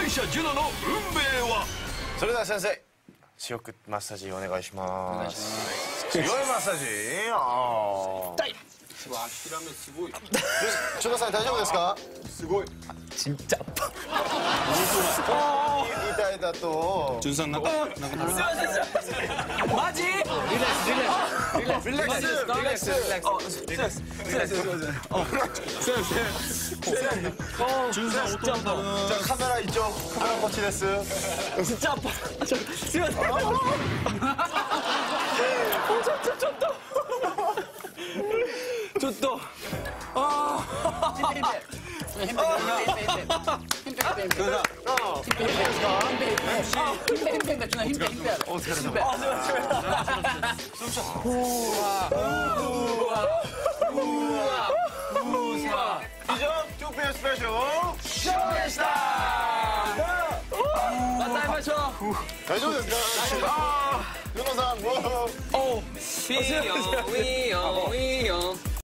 敗者ジュノの運命は。 それでは先生、強くマッサージお願いします。強いマッサージ。 痛い。わ、諦めすごい。 チュノさん大丈夫ですか？ すごい。 ちんちゃっぱ。 痛いだと。 ジュンさんなんか。 マジ？リラックス。リラックス。リラックス。リラックス。 ジュンさん音なんだ。 じゃあカメラ一応カメラこっちです。 ちんちゃっぱ。すいません。ちょっと。 以上、2Pスペシャルショーでした。 また会いましょう。 大丈夫ですか？ジュノさん、 おう。ウィーヨンウィーヨンウィーヨン。